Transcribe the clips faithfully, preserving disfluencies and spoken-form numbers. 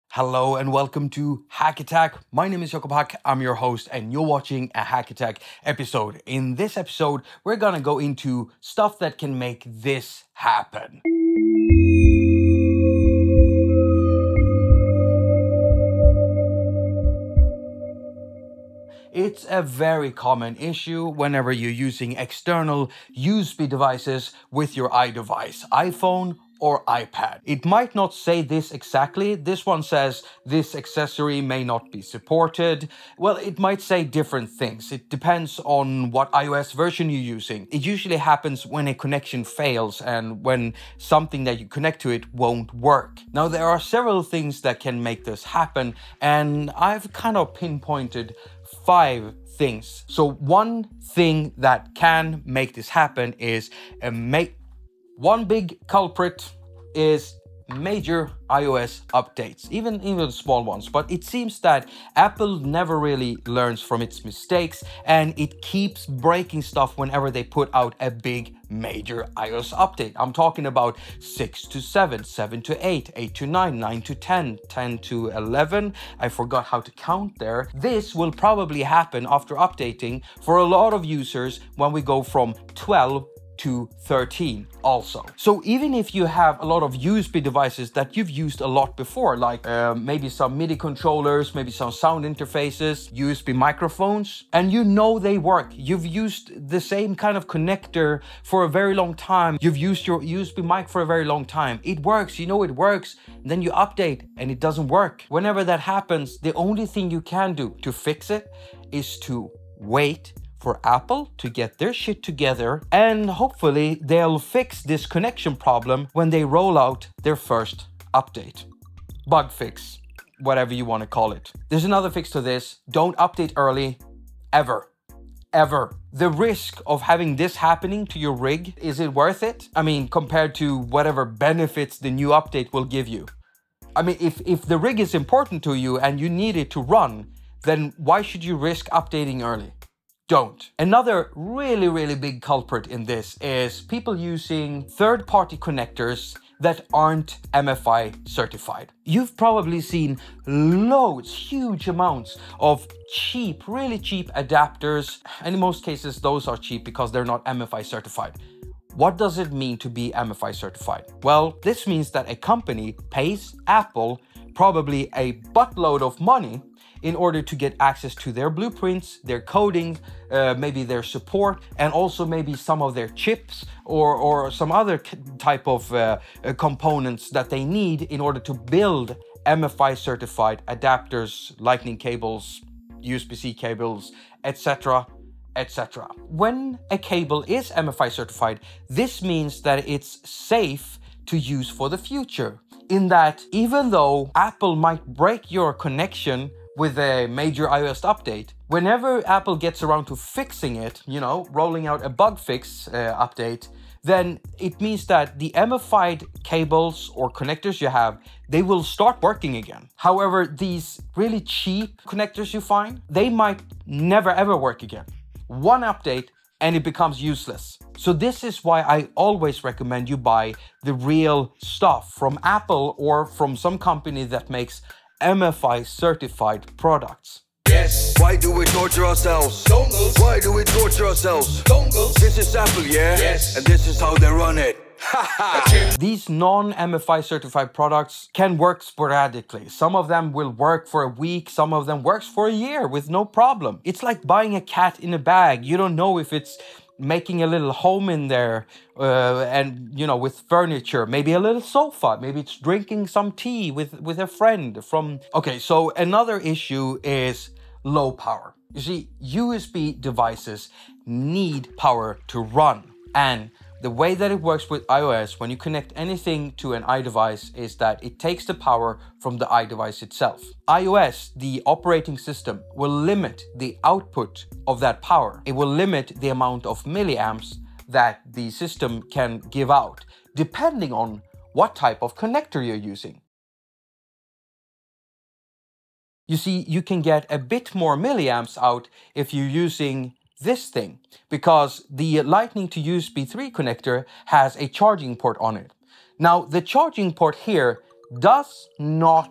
Hello and welcome to Hack Attack. My name is Jacob Hack, I'm your host and you're watching a Hack Attack episode. In this episode, we're gonna go into stuff that can make this happen. It's a very common issue whenever you're using external U S B devices with your iDevice, iPhone or iPad. It might not say this exactly. This one says this accessory may not be supported. Well, it might say different things. It depends on what iOS version you're using. It usually happens when a connection fails and when something that you connect to it won't work. Now, there are several things that can make this happen, and I've kind of pinpointed five things. So one thing that can make this happen is a make one big culprit is major iOS updates, even even small ones. But it seems that Apple never really learns from its mistakes, and it keeps breaking stuff whenever they put out a big major iOS update. I'm talking about six to seven, seven to eight, eight to nine, nine to ten, ten to eleven. I forgot how to count there. This will probably happen after updating for a lot of users when we go from twelve to thirteen also. So even if you have a lot of U S B devices that you've used a lot before, like uh, maybe some MIDI controllers, maybe some sound interfaces, U S B microphones, and you know they work, you've used the same kind of connector for a very long time, you've used your U S B mic for a very long time, it works, you know it works, then you update and it doesn't work. Whenever that happens, the only thing you can do to fix it is to wait for Apple to get their shit together, and hopefully they'll fix this connection problem when they roll out their first update. Bug fix, whatever you want to call it. There's another fix to this. Don't update early, ever. Ever. The risk of having this happening to your rig, is it worth it? I mean, compared to whatever benefits the new update will give you. I mean, if, if the rig is important to you and you need it to run, then why should you risk updating early? Don't. Another really, really big culprit in this is people using third-party connectors that aren't M F I certified. You've probably seen loads, huge amounts of cheap, really cheap adapters, and in most cases those are cheap because they're not M F I certified. What does it mean to be M F I certified? Well, this means that a company pays Apple probably a buttload of money in order to get access to their blueprints, their coding, uh, maybe their support, and also maybe some of their chips or, or some other type of uh, uh, components that they need in order to build M F I certified adapters, lightning cables, U S B C cables, et cetera, et cetera. When a cable is M F I certified, this means that it's safe to use for the future, in that even though Apple might break your connection with a major iOS update, whenever Apple gets around to fixing it, you know, rolling out a bug fix uh, update, then it means that the M F I'd cables or connectors you have, they will start working again. However, these really cheap connectors you find, they might never ever work again. One update and it becomes useless. So this is why I always recommend you buy the real stuff from Apple or from some company that makes M F I certified products. Yes. Why do we torture ourselves? Dongles. Why do we torture ourselves? Dongles. This is Apple, yeah? Yes. And this is how they run it. These non-M F I certified products can work sporadically. Some of them will work for a week, some of them works for a year with no problem. It's like buying a cat in a bag. You don't know if it's making a little home in there uh, and, you know, with furniture, maybe a little sofa, maybe it's drinking some tea with, with a friend from... Okay, so another issue is low power. You see, U S B devices need power to run, and the way that it works with iOS, when you connect anything to an iDevice, is that it takes the power from the iDevice itself. iOS, the operating system, will limit the output of that power. It will limit the amount of milliamps that the system can give out, depending on what type of connector you're using. You see, you can get a bit more milliamps out if you're using this thing, because the Lightning to U S B three connector has a charging port on it. Now, the charging port here does not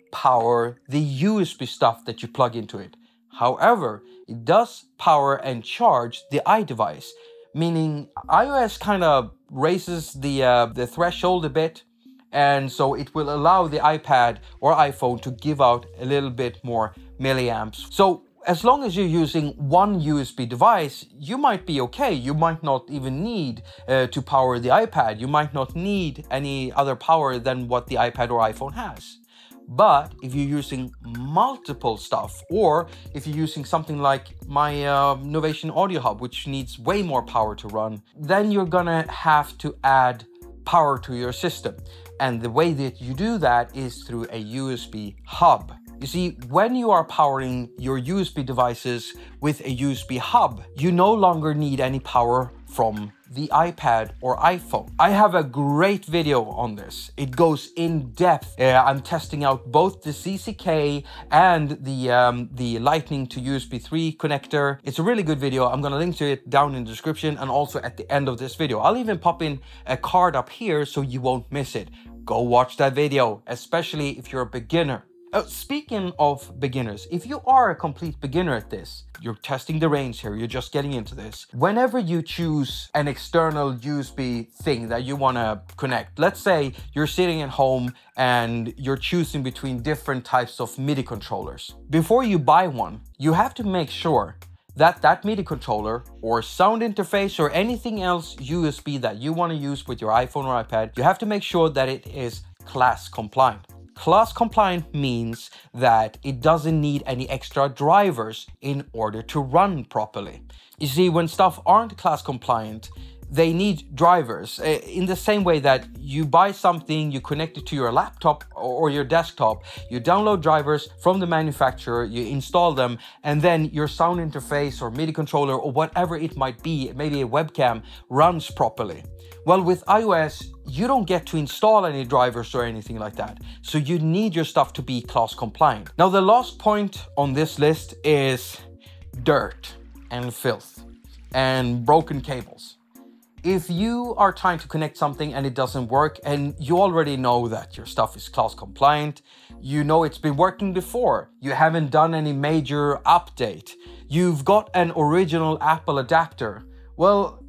power the U S B stuff that you plug into it. However, it does power and charge the iDevice, meaning iOS kind of raises the, uh, the threshold a bit, and so it will allow the iPad or iPhone to give out a little bit more milliamps. So as long as you're using one U S B device, you might be okay. You might not even need uh, to power the iPad. You might not need any other power than what the iPad or iPhone has. But if you're using multiple stuff, or if you're using something like my uh, Novation Audio Hub, which needs way more power to run, then you're gonna have to add power to your system. And the way that you do that is through a U S B hub. You see, when you are powering your U S B devices with a U S B hub, you no longer need any power from the iPad or iPhone. I have a great video on this. It goes in depth. Uh, I'm testing out both the C C K and the, um, the Lightning to U S B three connector. It's a really good video. I'm gonna link to it down in the description and also at the end of this video. I'll even pop in a card up here so you won't miss it. Go watch that video, especially if you're a beginner. Uh, speaking of beginners, if you are a complete beginner at this, you're testing the range here, you're just getting into this. Whenever you choose an external U S B thing that you want to connect, let's say you're sitting at home and you're choosing between different types of MIDI controllers. Before you buy one, you have to make sure that that MIDI controller or sound interface or anything else U S B that you want to use with your iPhone or iPad, you have to make sure that it is class compliant. Class compliant means that it doesn't need any extra drivers in order to run properly. You see, when stuff aren't class compliant, they need drivers. In the same way that you buy something, you connect it to your laptop or your desktop, you download drivers from the manufacturer, you install them, and then your sound interface or MIDI controller or whatever it might be, maybe a webcam, runs properly. Well, with iOS, you don't get to install any drivers or anything like that. So you need your stuff to be class compliant. Now, the last point on this list is dirt and filth and broken cables. If you are trying to connect something and it doesn't work, and you already know that your stuff is class compliant, you know it's been working before, you haven't done any major update, you've got an original Apple adapter, well,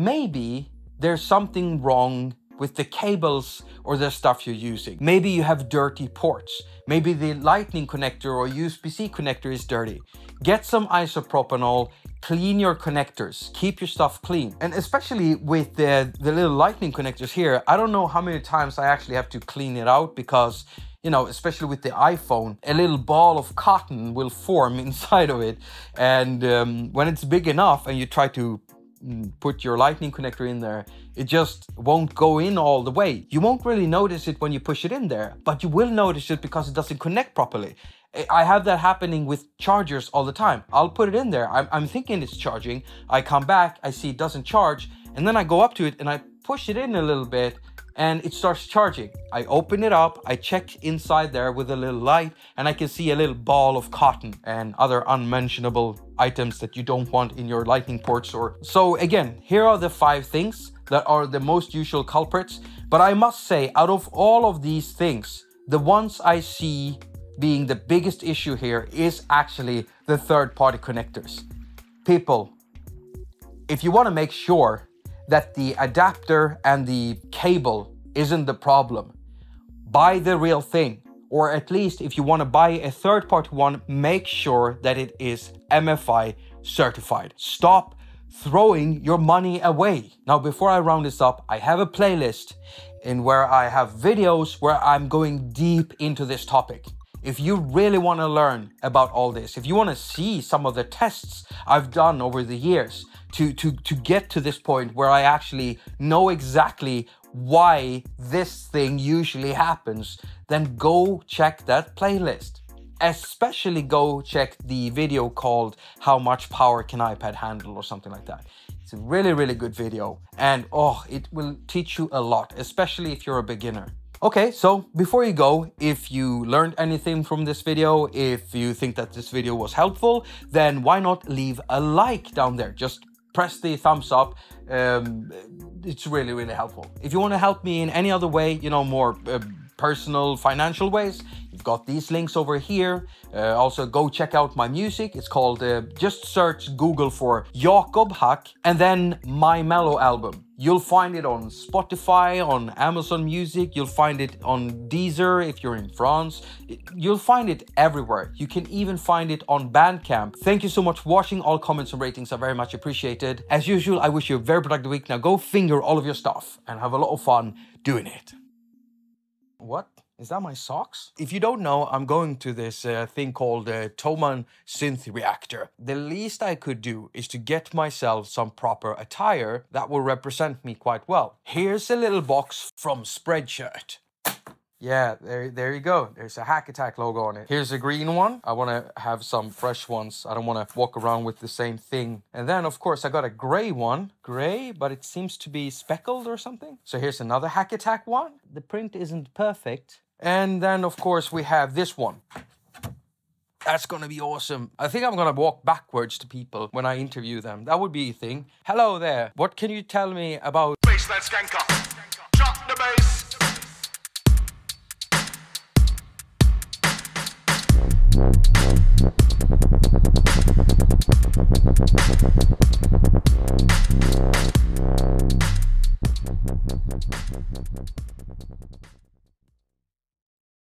maybe there's something wrong with the cables or the stuff you're using. Maybe you have dirty ports. Maybe the Lightning connector or U S B C connector is dirty. Get some isopropanol, clean your connectors, keep your stuff clean. And especially with the, the little Lightning connectors here, I don't know how many times I actually have to clean it out because, you know, especially with the iPhone, a little ball of cotton will form inside of it. And um, when it's big enough and you try to put your Lightning connector in there, it just won't go in all the way. You won't really notice it when you push it in there, but you will notice it because it doesn't connect properly. I have that happening with chargers all the time. I'll put it in there, I'm, I'm thinking it's charging, I come back, I see it doesn't charge, and then I go up to it and I push it in a little bit and it starts charging. I open it up, I check inside there with a little light, and I can see a little ball of cotton and other unmentionable items that you don't want in your Lightning ports. Or so again, here are the five things that are the most usual culprits. But I must say, out of all of these things, the ones I see being the biggest issue here is actually the third-party connectors. People, if you want to make sure that the adapter and the cable isn't the problem, buy the real thing. Or at least if you want to buy a third-party one, make sure that it is M F I certified. Stop throwing your money away. Now, before I round this up, I have a playlist in where I have videos where I'm going deep into this topic. If you really want to learn about all this, if you want to see some of the tests I've done over the years to, to, to get to this point where I actually know exactly why this thing usually happens, then go check that playlist. Especially go check the video called How Much Power Can iPad Handle or something like that. It's a really, really good video. And oh, it will teach you a lot, especially if you're a beginner. Okay, so before you go, if you learned anything from this video, if you think that this video was helpful, then why not leave a like down there? Just press the thumbs up. Um, it's really, really helpful. If you want to help me in any other way, you know, more uh, personal financial ways, you've got these links over here. Uh, also, go check out my music. It's called, uh, just search Google for Jakob Hack and then My Mellow album. You'll find it on Spotify, on Amazon Music. You'll find it on Deezer if you're in France. You'll find it everywhere. You can even find it on Bandcamp. Thank you so much for watching. All comments and ratings are very much appreciated. As usual, I wish you a very productive week. Now go finger all of your stuff and have a lot of fun doing it. What? Is that my socks? If you don't know, I'm going to this uh, thing called uh, Thomann Synth Reactor. The least I could do is to get myself some proper attire that will represent me quite well. Here's a little box from Spreadshirt. Yeah, there, there you go. There's a Hack Attack logo on it. Here's a green one. I want to have some fresh ones. I don't want to walk around with the same thing. And then, of course, I got a gray one. Gray, but it seems to be speckled or something. So here's another Hack Attack one. The print isn't perfect. And then, of course, we have this one. That's going to be awesome. I think I'm going to walk backwards to people when I interview them. That would be a thing. Hello there. What can you tell me about... Baseline skanker. Drop the bass.